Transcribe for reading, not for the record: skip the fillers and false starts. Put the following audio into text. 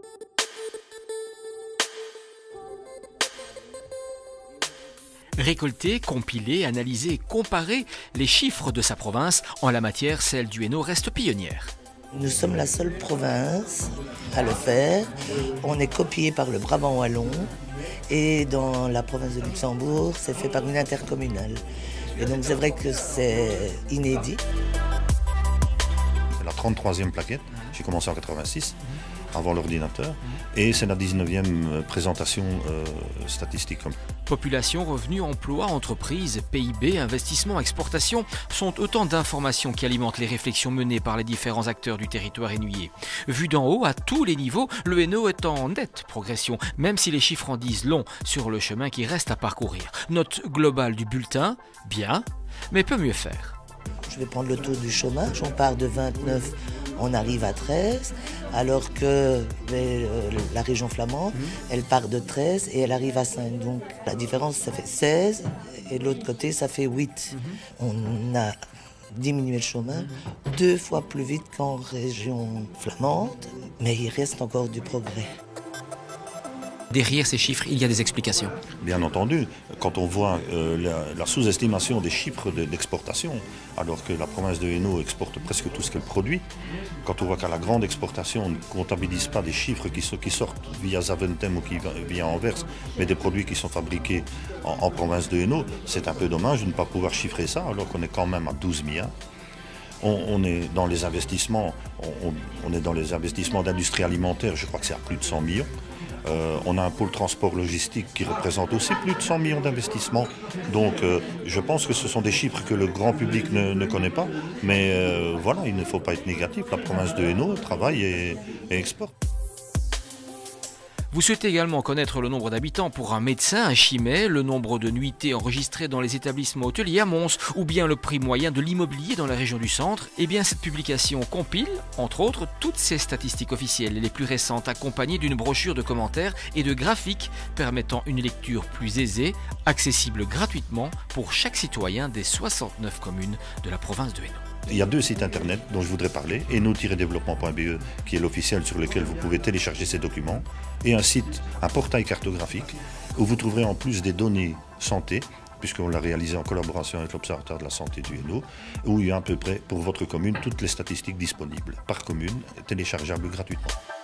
Récolter, compiler, analyser et comparer les chiffres de sa province, en la matière, celle du Hainaut reste pionnière. Nous sommes la seule province à le faire. On est copié par le Brabant wallon et dans la province de Luxembourg, c'est fait par une intercommunale. Et donc c'est vrai que c'est inédit. La 33e plaquette, j'ai commencé en 86, avant l'ordinateur, et c'est la 19e présentation statistique. Population, revenus, emploi, entreprises, PIB, investissements, exportations sont autant d'informations qui alimentent les réflexions menées par les différents acteurs du territoire hainouillais. Vu d'en haut, à tous les niveaux, le Hainaut est en nette progression, même si les chiffres en disent long sur le chemin qui reste à parcourir. Note globale du bulletin, bien, mais peut mieux faire. Je vais prendre le taux du chômage, on part de 29, on arrive à 13, alors que la région flamande, elle part de 13 et elle arrive à 5. Donc la différence, ça fait 16 et de l'autre côté, ça fait 8. On a diminué le chômage 2 fois plus vite qu'en région flamande, mais il reste encore du progrès. Derrière ces chiffres, il y a des explications. Bien entendu, quand on voit la sous-estimation des chiffres d'exportation, alors que la province de Hainaut exporte presque tout ce qu'elle produit, quand on voit qu'à la grande exportation, on ne comptabilise pas des chiffres qui sortent via Zaventem ou via Anvers, mais des produits qui sont fabriqués en province de Hainaut, c'est un peu dommage de ne pas pouvoir chiffrer ça, alors qu'on est quand même à 12 milliards. On est dans les investissements, on est dans les investissements d'industrie alimentaire, je crois que c'est à plus de 100 millions. On a un pôle transport logistique qui représente aussi plus de 100 millions d'investissements. Donc je pense que ce sont des chiffres que le grand public ne connaît pas. Mais voilà, il ne faut pas être négatif. La province de Hainaut travaille et exporte. Vous souhaitez également connaître le nombre d'habitants pour un médecin à Chimay, le nombre de nuitées enregistrées dans les établissements hôteliers à Mons ou bien le prix moyen de l'immobilier dans la région du centre? Eh bien cette publication compile, entre autres, toutes ces statistiques officielles et les plus récentes accompagnées d'une brochure de commentaires et de graphiques permettant une lecture plus aisée, accessible gratuitement pour chaque citoyen des 69 communes de la province de Hainaut. Il y a 2 sites internet dont je voudrais parler, hainaut-développement.be qui est l'officiel sur lequel vous pouvez télécharger ces documents, et un portail cartographique où vous trouverez en plus des données santé, puisqu'on l'a réalisé en collaboration avec l'Observatoire de la santé du Hainaut, où il y a à peu près pour votre commune toutes les statistiques disponibles par commune, téléchargeables gratuitement.